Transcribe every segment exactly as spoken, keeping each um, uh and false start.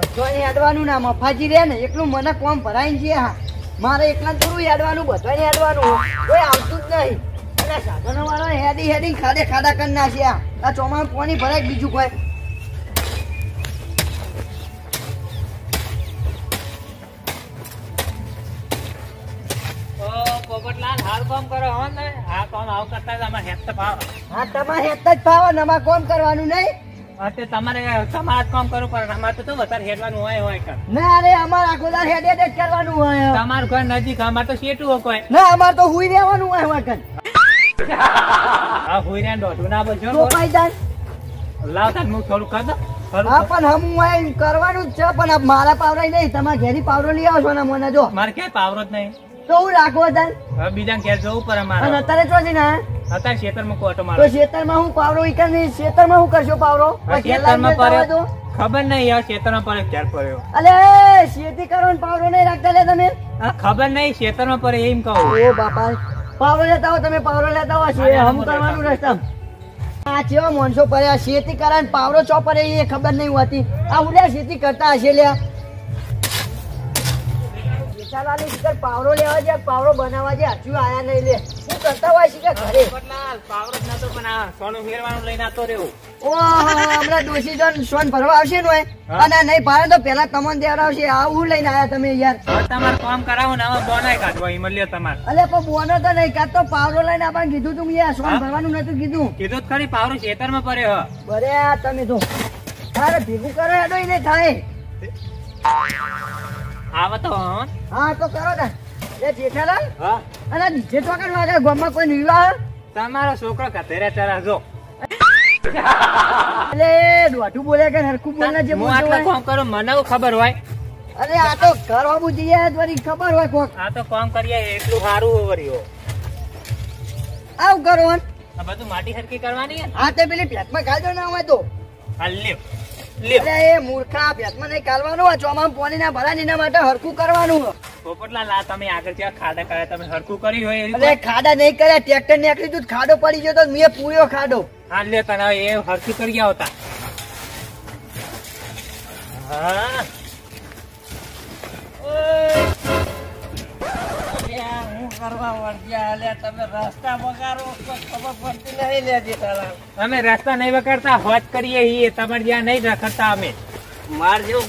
બધાને હેડવાનું ના મફાજી રે ને એકલું મને કોમ ભરાય છે. હા મારે એકલા થોડું હેડવાનું, બધાને હેડવાનું, કોઈ આવતું જ નહીં. એટલે સાધનો વાળા હેડી હેડી ખાડે ખાડા કરી નાખ્યા. આ ચોમામાં પાણી ભરાય બીજું કોઈ પોપટલાલ હાલ કામ કરો હો ને. આ કામ આવ કરતા જ અમારે હેત ફાવે. હા તમારે હેત જ ફાવે ને અમારે કોમ કરવાનું નહીં. તે તમારે તમારે કામ કરવું પડે. અમારે તો શું વધારે હેડવાનું હોય હોય કર ના અરે અમારે આખો દાર હેડ હેડ જ કરવાનું હોય. તમારું ઘર નજીક, અમારે તો શેટું હોય કોઈ. ના અમારે તો હુઈ રહેવાનું હોય હોય કન. હા હુઈ રહ્યા દોઢું ના બોલજો. તો પાઈ જાય લાવતા હું થોડું કર દો. હા પણ હમ હોય કરવાનું જ છે. પણ મારા પાવરા નહીં, તમારે ઘેરી પાવરો લઈ આવશો ને મને જો. મારે ક્યાંય પાવરો જ નહીં તો હું રાખવો તાર. હવે બીજા ઘેર જવું પડે મારે. અને અત્યારે તો છે ને અત્યારે ખેતરમાં કોટો મારો. તો ખેતરમાં હું પાવરો ઈકર નહીં, ખેતરમાં હું કરશો પાવરો? ખેતરમાં પડ્યો ખબર નહીં યાર. ખેતરમાં પડ્યો ક્યારે પડ્યો? અલે ખેતી કરો ને પાવરો નહીં રાખતા લે તમે. ખબર નહીં ખેતરમાં પડે એમ કહું. ઓ બાપા પાવરો લેતા હો તમે, પાવરો લેતા હો છે હમ કરવાનું રસ્તા. આ કેવા માણસો પડ્યા ખેતી કરે ને પાવરો ચો પડે એ ખબર નહીં હોતી. આ ઉડ્યા ખેતી કરતા હશે લ્યા. પાવરો લેવા જાય, પાવરો બનાવવા જાય, હજુ આયા નહીં લે. શું કરતા હોય છે ઘરે? પાવરો જ નતો પણ આ સોનું ફેરવાનું લઈને આતો રહ્યો. ઓહો હમણાં ડોસી જો સોન ભરવા આવશે ને અને નહીં ભારે તો પેલા તમને દેવડાવશે. આવું લઈને આયા તમે યાર. તમારે કામ કરાવો ને આમાં બોનાય કાઢવા મળ્યો તમારે. અલે પણ બોનો તો નહીં કાઢતો, પાવરો લઈને આપણને કીધું તું યાર સોન ભરવાનું નતું કીધું. કીધું ખરી પાવરો ખેતરમાં પડ્યો. બરે તમે તો તારે ભેગું કરો હેડો એને થાય. આવો તો હા તો કરો ને એ જેઠાલાલ. હા અને નીચે તો કર વાગે ગામમાં કોઈ નીવા. તમારો છોકરો કતેરે ચરા જો. અલે દોઢું બોલે કે હરખું બોલે જે હું આટલું કામ કરું મને ખબર હોય. અરે આ તો ઘર હોવું જોઈએ વળી ખબર હોય કોક. આ તો કામ કરીએ એટલું સારું વળ્યો. આવું કરો આ બધું માટી હરકી કરવાની. હા તે પેલી ભેટમાં ખાજો ના હોય તો હાલ લ્યો લ્યો. અરે એ મૂર્ખા ભેટમાં નહીં કાઢવાનું હોય, ચોમામાં પાણી ના ભરાય એના માટે હરખું કરવાનું. પોપટલાલ આ તમે આગળ જ્યાં ખાડા કર્યા તમે હરખું કર્યું હોય. અરે ખાડા નહીં કર્યા, ટ્રેક્ટર નીકળી તું ખાડો પડી ગયો તો મેં પૂર્યો ખાડો. હા લ્યો તને એ હરખું કરી ગયા હતા. હા અમે રસ્તા નહીં વગાડતા, હોજ કરીએ તમારે જ્યાં નહીં રખડતા. અમે માર જેવું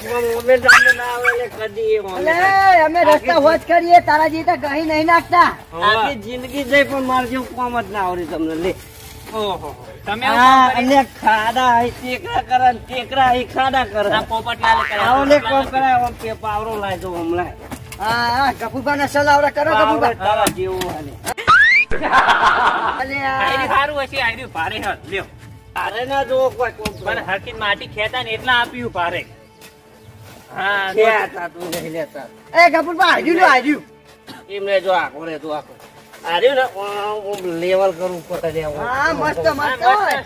અમે રસ્તા હોજ કરીએ, તારા જેવી ગહી નહીં નાખતા. આખી જિંદગી જાય પણ માર જેવું કામ જ ના આવડે તમને. લે ઓહો તમે ખાડા ટેકરા કરે ટેકરા ખાડા કરે. પોપટલાલ કોમ કરાય પાવરો લાવજો હમણાં. હા કપૂરબા ના સલાવડા કરો કપૂરબા. તારા જેવું હાલે સારું હશે. આયરું ભારે હર લ્યો. અરે ના જોવો કોઈ કોમ મને હરકી માટી ખેતા ને એટલા આપ્યું ભારે. હા ખેતા તું નહીં લેતા. એ કપૂરબા હાજુ લો હાજુ. એમને જો આખો રે જો આખો આર્યું ને લેવલ કરવું પડે. હા મસ્ત મસ્ત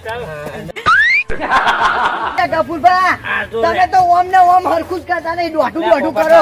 કપૂરબા તમે તો ઓમ ને ઓમ હરખું જ કરતા નહીં, દોઢું દોઢું કરો.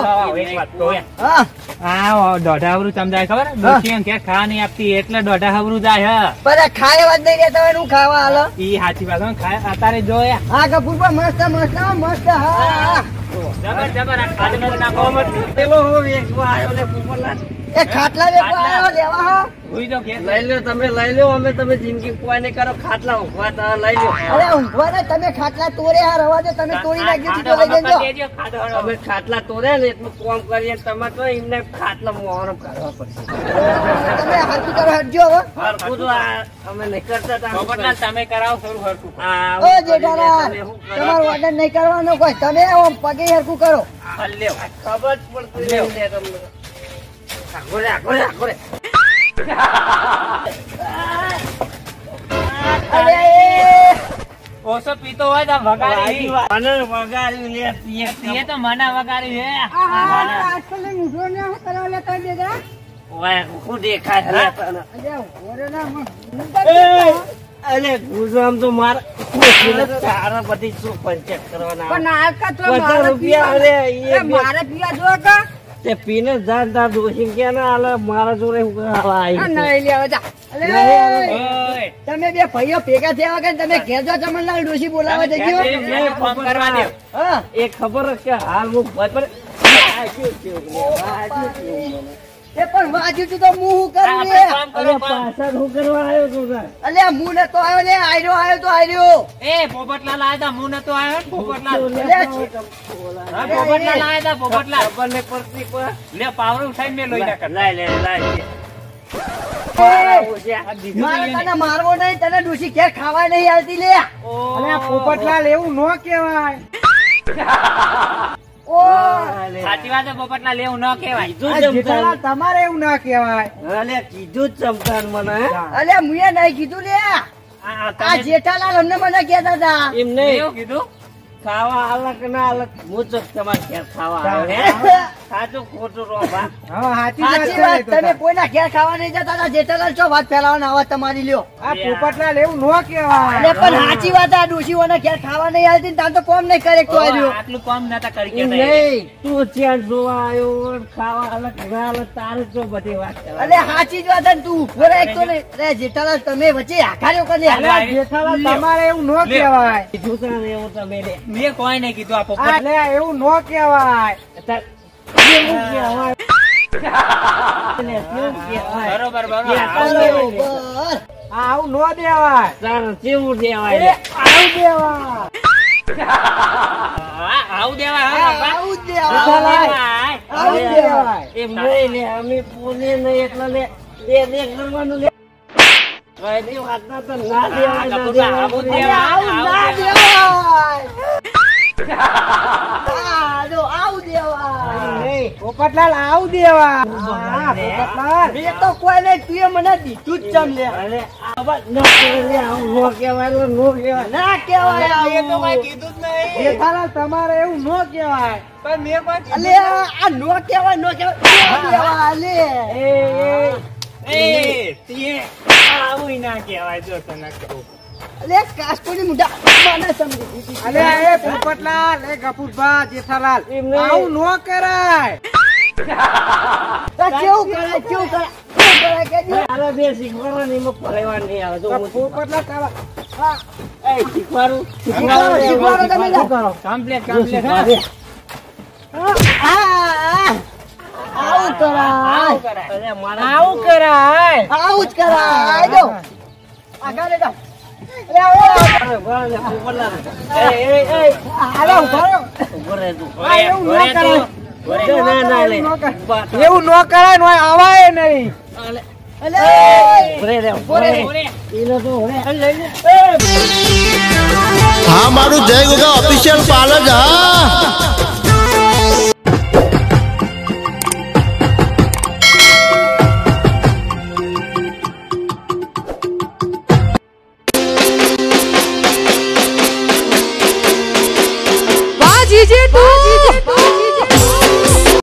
હા દોઢા હવરું સમજાય ખબર? ખા નહીં આપતી એટલે દોઢા હવરું જાય. બધા ખાય વાત નહીં રહેતા હોય ખાવા હાલો. ઈ સાચી વાત અત્યારે જોયા. હા કપૂરબા મસ્ત મસ્ત મસ્ત. હા જબર જબર આ ખાડનો નાખો મત. પેલો વેચવા આવ્યો ને પોપટલાલ એ ખાટલા વેચવા આવ્યો લેવા. હા હુઈ જો કે લઈ લો તમે લઈ લો. અમે તમે જિંદગી કોઈ નહીં કરો. ખાટલા ઊંઘવા લઈ લો. અરે ઊંઘવા ને તમે ખાટલા તોડે આ રવા દે, તમે તોડી નાખ્યું તો લઈ જજો. અમે ખાટલા તોડે ને એટલું કામ કરીએ તમે તો એમને ખાટલા મોહરમ કરવા પડશે. તમે હરખું કરો હટજો હવે. હરખું તો અમે નહીં કરતા. પોપટલાલ તમે કરાવો થોડું હરખું. ઓ જેઠાલાલ તમારું ઓર્ડર નહીં કરવાનો કોઈ, તમે પગે હરખું કરો. લ્યો ખબર જ પડતી નહીં તમને. આખોરે આખોરે આખોરે ઓછો પીતો હોય તો વગાડી મને વગાડ્યું લે એ તો મને વગાડ્યું હે. શું દેખાય અરે ગુજો આમ તો મારે સારા બધી શું પંચેક કરવાના રૂપિયા મારે પીવા જો કે તે પીને જાત જાત દોષી ક્યાં ના હાલે મારા જોડે નહીં લેવા જા. અલે ઓય તમે બે ભાઈઓ ભેગા થયા વગર તમે ઘેર જો ચમનલાલ ડોશી બોલાવા જજો. મને ફોન કરવા દે. હા એ ખબર છે કે હાલ હું ભજ પર આ શું થયું લે? આ શું થયું મને? એ પણ વાજુ તું તો હું શું કરું આપણે લે? કામ કરો, અરે કામ. પાછળ હું કરવા આવ્યો તું તાર? અલ્યા હું નતો આવ્યો લે, આયરો આવ્યો તો આયરો. એ પોપટલાલ આયા તા, હું નતો આવ્યો ને, પોપટલાલ. અલ્યા છે. હા, પોપટલાલ આયા તા, પોપટલાલ. ખબર નહીં પડતી કોઈ. લે પાવડો ઉઠાઈને મેં લોહી નાખે. લાય લે લાય એ, આ દીધું મારે તો તને મારવો નહીં, તને ડોશી ઘેર ખાવા નહીં આવતી લે. ઓહો. પોપટલાલ એવું ન કહેવાય. ઓ સાચી વાત છે પોપટલાલ, એવું ન કહેવાય. કીધું આ જમતા જેઠાલાલ તમારે એવું ના કહેવાય. અલે કીધું જ જમતા મને હે? અલ્યા મુએ નહીં કીધું લે. આ- આ આ તમે જેઠાલાલ અમને મને કહેતા હતા. એમ નહીં એવું કીધું? ખાવા અલગ ના અલગ હું તો તમારે ઘેર ખાવા આવ્યો હે? સાચું ખોટું રોબા હા, સાચી વાત સાચી છે વાત, એ તો તમે તાર. કોઈના ઘેર ખાવા નહીં જતા હતા. જેઠાલાલ ચો વાત ફેલાવવાના આવાજ તમારી લ્યો. આ પોપટલાલ એવું ન કહેવાય. અરે પણ સાચી વાત, આ ડોશીઓના ઘેર ખાવા નહીં આવતી ને તાર તો કોમ નહીં કરે તો ઓહો, આવ્યો. આટલું કામ નતા કરી એમ કેતા એ. નહીં તું ત્યાં જોવા આવ્યો ખાવા અલગ ના અલગ તારે જો બધી વાત કરવા અરે સાચી જ વાત છે ને તું ઉભો રહે એક તો નહીં. અરે જેઠાલાલ તમે વચ્ચે આખાર્યો કરી અરે આ જેઠાલાલ તમારે એવું ન લે. કહેવાય. કીધું તા ને એવું તમે લે મેં કોઈ નહીં કીધું આ પોપટ. આ લે, એવું ન કહેવાય. તાર- કેવું કહેવાય? લે, કેવું કહેવાય? બરોબર બરોબર. લે, આવું તમે દેવાય. બરોબર. આ આવું ન દેવાય. તારે કેવું કહેવાય એ લે? આવું દેવાય. હા, આવું દેવાય હા, હા, બાપા. આવું જ દે, આવું આવું. દેવાય. આવું લે, દેવાય. એમ નહીં લે અમે બોલે નહીં એટલે લે લે લે કરવાનું લે કઈ નહીં વાત ના તો ના દેવાય ના આવું દેવાય આવું અરે દેવાય. આવું ના આવું દેવાય. હા, જો આવું દેવાય. નહીં, પોપટલાલ આવું દેવાય. હા, પોપટલાલ. મેં તો કોઈ નહીં, તુંએ મને દીધું જ ચમ લે. અરે આવા ન કરે લે આવું નો કહેવાય લે, નો કહેવાય ના કહેવાય આવું. કીધું જ નહીં. જેઠાલાલ તમારે એવું ન કહેવાય. પણ મેં કોઈ કીધું અલે આ નો કહેવાય, નો કહેવાય, નો કહેવાય, અલે. એ એ એ, તે આવું ના કહેવાય જો તને કહું. અલે કાસ્કોની મુઢા મને સમજી દીધી. અલે એ પોપટલાલ, એ ગફુરભા, જેઠાલાલ એમ નહીં. આવું ન કરાય. તો કેવું કરાય, કેવું કરાય, કેવું કરાય કહેજો. તારે બે શીખવાડવા એમાં ફરેવા નહીં આવે તો તો હું પોપટલાલ તારા હા, એ શીખવાડું શીખવાડો, શીખવાડો તમે લો. કમ્પ્લીટ કમ્પ્લીટ હા. હા, હા. આવું કરાય, આવું કરાય. અરે મારા આવું કરાય. આવું જ કરાય. જો આગળ લે જાઓ. અલે આવો, અરે બરાબર લે, પોપટલાલ. એ એ એ હાલો, ઉભા રહો. ઉભો રહે તું આ એવું ન કરાય. ના ના લે એવું ન કરાય. બાત- એવું ન કરાય ને ઓય આવાય નહીં. અલે, અલે ઉભો રહે લે, ઉભો રહે. ઈને તો ઉભો રહે. લઈ લે. હા મારું જય ગોગા ઓફિશિયલ પાર્લર હા